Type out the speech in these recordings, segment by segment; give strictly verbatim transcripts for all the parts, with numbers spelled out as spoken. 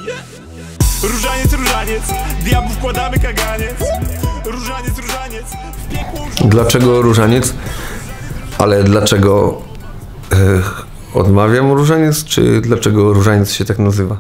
Różaniec, różaniec, diabłu wkładamy kaganiec. Różaniec, różaniec, w piekło... Dlaczego różaniec? Ale dlaczego e, odmawiam różaniec, czy dlaczego różaniec się tak nazywa?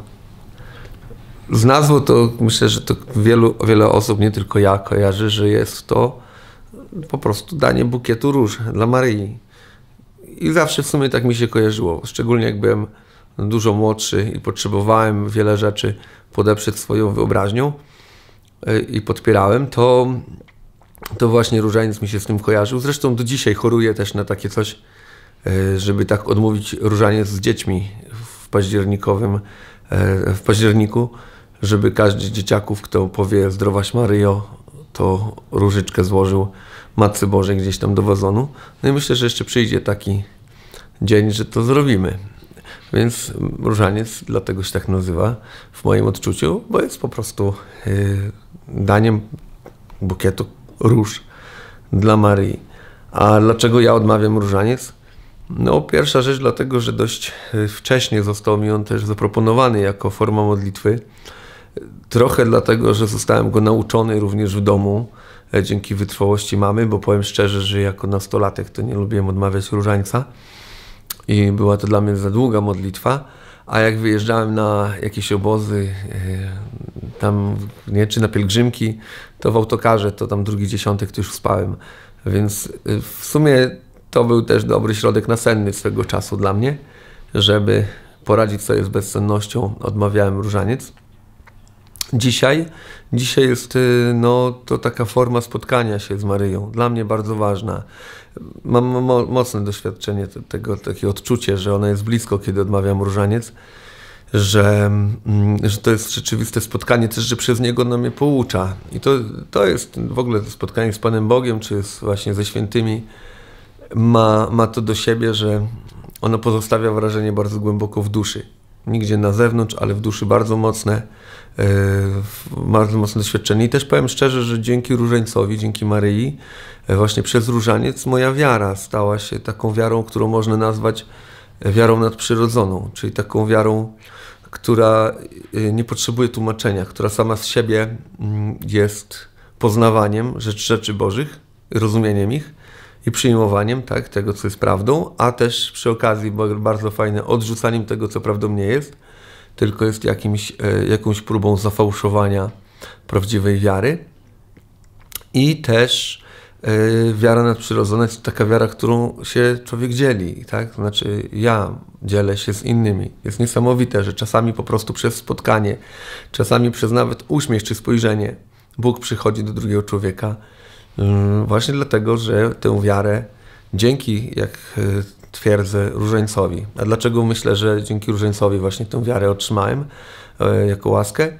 Z nazwą to myślę, że to wielu, wiele osób, nie tylko ja, kojarzy, że jest to po prostu danie bukietu róż dla Maryi. I zawsze w sumie tak mi się kojarzyło, szczególnie jak byłem dużo młodszy i potrzebowałem wiele rzeczy podeprzeć swoją wyobraźnią i podpierałem, to, to właśnie różaniec mi się z tym kojarzył. Zresztą do dzisiaj choruję też na takie coś, żeby tak odmówić różaniec z dziećmi w październikowym, w październiku, żeby każdy z dzieciaków, kto powie Zdrowaś Maryjo, to różyczkę złożył Matce Bożej gdzieś tam do wazonu. No i myślę, że jeszcze przyjdzie taki dzień, że to zrobimy. Więc różaniec dlatego się tak nazywa w moim odczuciu, bo jest po prostu yy, daniem bukietu róż dla Maryi. A dlaczego ja odmawiam różaniec? No pierwsza rzecz dlatego, że dość wcześnie został mi on też zaproponowany jako forma modlitwy. Trochę dlatego, że zostałem go nauczony również w domu dzięki wytrwałości mamy, bo powiem szczerze, że jako nastolatek to nie lubiłem odmawiać różańca i była to dla mnie za długa modlitwa, a jak wyjeżdżałem na jakieś obozy, tam nie, czy na pielgrzymki, to w autokarze, to tam drugi dziesiątek to już spałem, więc w sumie to był też dobry środek nasenny swego czasu dla mnie, żeby poradzić sobie z bezsennością, odmawiałem różaniec. Dzisiaj, dzisiaj jest no, to taka forma spotkania się z Maryją, dla mnie bardzo ważna. Mam mo mocne doświadczenie tego, takie odczucie, że ona jest blisko, kiedy odmawiam różaniec, że, że to jest rzeczywiste spotkanie, też, że przez niego ona mnie poucza. I to, to jest w ogóle to spotkanie z Panem Bogiem, czy z, właśnie ze świętymi, ma, ma to do siebie, że ono pozostawia wrażenie bardzo głęboko w duszy. Nigdzie na zewnątrz, ale w duszy bardzo mocne, yy, bardzo mocne doświadczenie. I też powiem szczerze, że dzięki różańcowi, dzięki Maryi, yy, właśnie przez różaniec moja wiara stała się taką wiarą, którą można nazwać wiarą nadprzyrodzoną, czyli taką wiarą, która yy, nie potrzebuje tłumaczenia, która sama z siebie yy, jest poznawaniem rzecz, rzeczy Bożych, rozumieniem ich i przyjmowaniem tak, tego, co jest prawdą, a też przy okazji bardzo fajne odrzucaniem tego, co prawdą nie jest, tylko jest jakimś, jakąś próbą zafałszowania prawdziwej wiary. I też yy, wiara nadprzyrodzona jest taka wiara, którą się człowiek dzieli, tak? Znaczy ja dzielę się z innymi. Jest niesamowite, że czasami po prostu przez spotkanie, czasami przez nawet uśmiech czy spojrzenie Bóg przychodzi do drugiego człowieka. Właśnie dlatego, że tę wiarę dzięki, jak twierdzę, różańcowi. A dlaczego myślę, że dzięki różańcowi właśnie tę wiarę otrzymałem jako łaskę?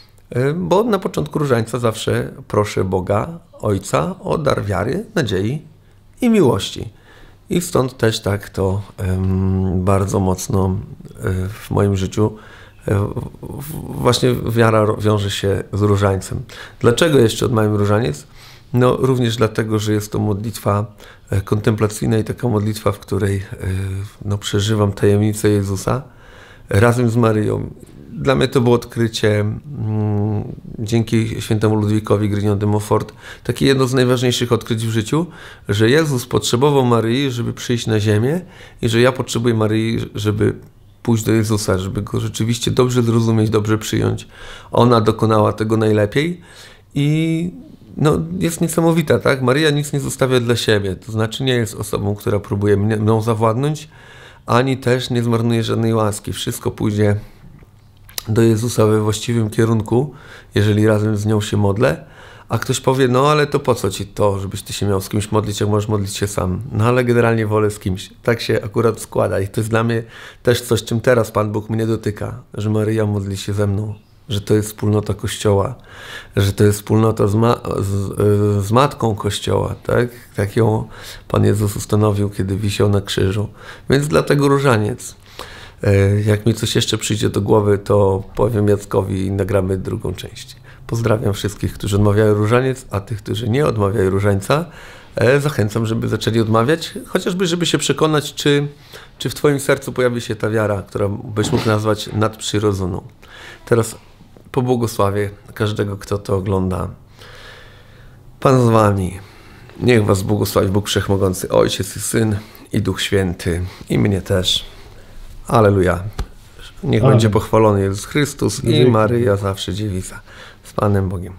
Bo na początku różańca zawsze proszę Boga, Ojca o dar wiary, nadziei i miłości. I stąd też tak to um, bardzo mocno um, w moim życiu um, właśnie wiara wiąże się z różańcem. Dlaczego jeszcze odmawiam różaniec? No również dlatego, że jest to modlitwa kontemplacyjna i taka modlitwa, w której no, przeżywam tajemnicę Jezusa razem z Maryją. Dla mnie to było odkrycie mm, dzięki świętemu Ludwikowi Grignon de Montfort, takie jedno z najważniejszych odkryć w życiu, że Jezus potrzebował Maryi, żeby przyjść na ziemię i że ja potrzebuję Maryi, żeby pójść do Jezusa, żeby Go rzeczywiście dobrze zrozumieć, dobrze przyjąć. Ona dokonała tego najlepiej i no, jest niesamowita, tak? Maryja nic nie zostawia dla siebie, to znaczy nie jest osobą, która próbuje mnie, mną zawładnąć, ani też nie zmarnuje żadnej łaski. Wszystko pójdzie do Jezusa we właściwym kierunku, jeżeli razem z nią się modlę, a ktoś powie, no ale to po co ci to, żebyś ty się miał z kimś modlić, jak możesz modlić się sam. No ale generalnie wolę z kimś. Tak się akurat składa i to jest dla mnie też coś, czym teraz Pan Bóg mnie dotyka, że Maryja modli się ze mną, że to jest wspólnota Kościoła, że to jest wspólnota z, ma z, z Matką Kościoła, tak? Tak ją Pan Jezus ustanowił, kiedy wisiał na krzyżu. Więc dlatego różaniec. Jak mi coś jeszcze przyjdzie do głowy, to powiem Jackowi i nagramy drugą część. Pozdrawiam wszystkich, którzy odmawiają różaniec, a tych, którzy nie odmawiają różańca, zachęcam, żeby zaczęli odmawiać, chociażby, żeby się przekonać, czy, czy w Twoim sercu pojawi się ta wiara, która byś mógł nazwać nadprzyrodzoną. Teraz pobłogosławię każdego, kto to ogląda. Pan z wami. Niech was błogosławi Bóg Wszechmogący, Ojciec i Syn i Duch Święty i mnie też. Alleluja. Niech Amen. będzie pochwalony Jezus Chrystus i Maryja zawsze dziewica. Z Panem Bogiem.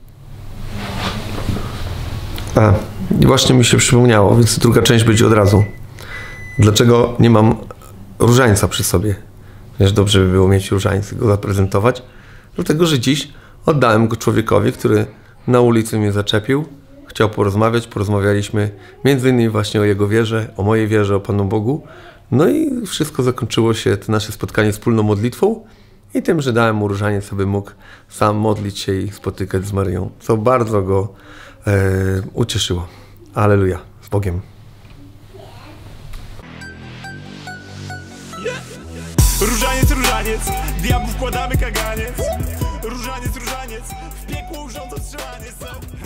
A, i właśnie mi się przypomniało, więc druga część będzie od razu. Dlaczego nie mam różańca przy sobie? Wiesz, dobrze by było mieć różańc i go zaprezentować. Dlatego, że dziś oddałem go człowiekowi, który na ulicy mnie zaczepił. Chciał porozmawiać, porozmawialiśmy między innymi właśnie o jego wierze, o mojej wierze, o Panu Bogu. No i wszystko zakończyło się, to nasze spotkanie wspólną modlitwą i tym, że dałem mu różaniec, aby mógł sam modlić się i spotykać z Maryją, co bardzo go e, ucieszyło. Alleluja, z Bogiem. Różaniec, różaniec, diabłu wkładamy kaganiec. Różaniec, różaniec, w piekło urządza strzelaniec.